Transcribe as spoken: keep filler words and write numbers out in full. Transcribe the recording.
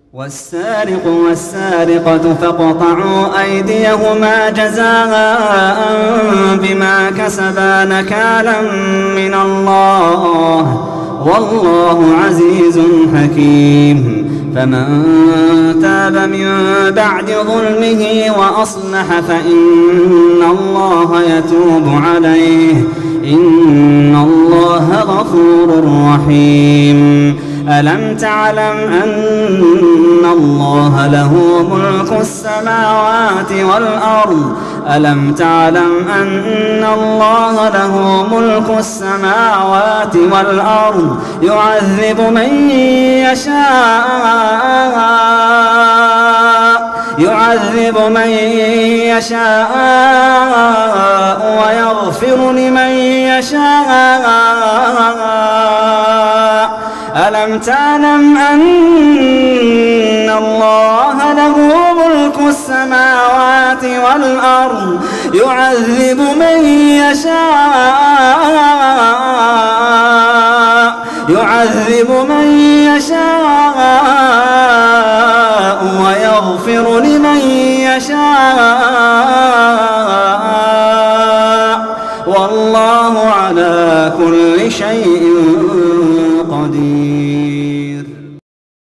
والسارق والسارقة فاقطعوا أيديهما جزاء بما كسبا نكالا من الله والله عزيز حكيم. فمن تاب من بعد ظلمه وأصلح فإن الله يتوب عليه إن الله غفور رحيم. ألم تعلم أن الله له ملك السماوات والأرض ألم تعلم أن الله له ملك السماوات والأرض يعذب من يشاء يعذب من يشاء ويغفر لمن يشاء. ألم تعلم أن الله له ملك السماوات والأرض يعذب من يشاء يعذب من يشاء ويغفر لمن يشاء والله على كل شيء قدير.